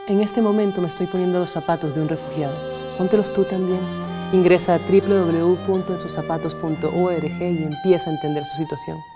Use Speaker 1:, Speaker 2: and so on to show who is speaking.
Speaker 1: En este momento me estoy poniendo los zapatos de un refugiado. Póntelos tú también. Ingresa a www.ensuzapatos.org y empieza a entender su situación.